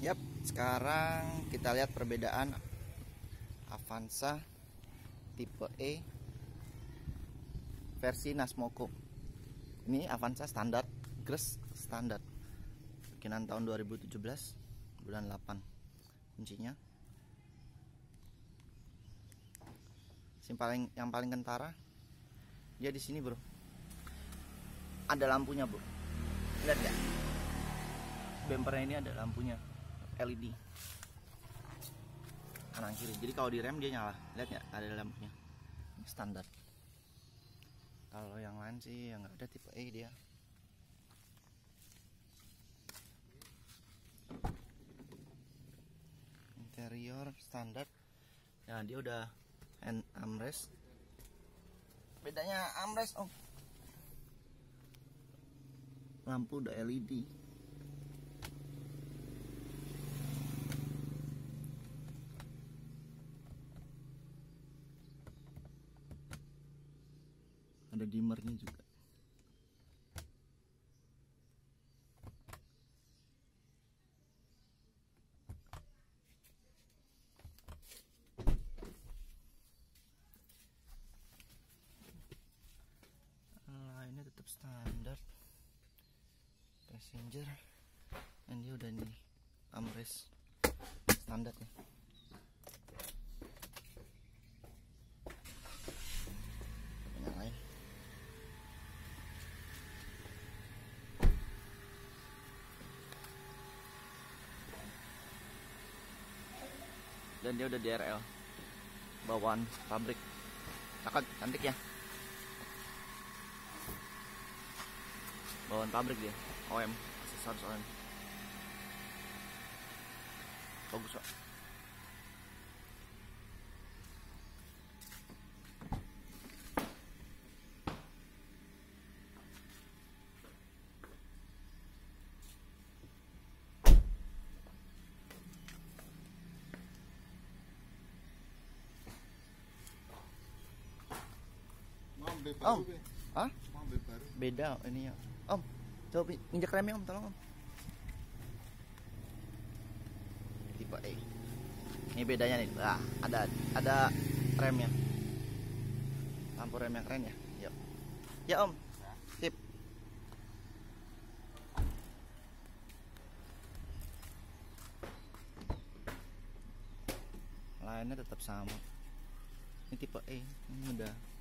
Yap, sekarang kita lihat perbedaan Avanza tipe E versi Nasmoco. Ini Avanza standar, Gres standar, bikinan tahun 2017 bulan 8. Kuncinya yang paling kentara dia di sini, bro. Ada lampunya, bro. Lihat ya, bumpernya ini ada lampunya LED kanan kiri. Jadi kalau direm dia nyala. Lihat ya, ada lampunya. Ini standar. Kalau yang lain sih yang nggak ada, tipe E dia. Interior standar. Nah, dia udah hand armrest. Bedanya armrest, oh, lampu udah LED. Ada dimmernya juga. Lainnya tetap standar. Passenger, dan dia udah nih armrest standar ya. Nyalain. Dan dia udah DRL bawaan pabrik. Cakep, cantik ya. Bawaan pabrik dia, OM, aksesoris OM. Bagus, Pak. Om, ah? Beda ini ya. Om, coba injek remnya, Om, tolong, Om. Tipe E. Ini bedanya nih. Nah, ada remnya. Lampu rem yang keren ya. Yuk. Ya, Om. Sip. Lainnya tetap sama. Ini tipe E. Ini udah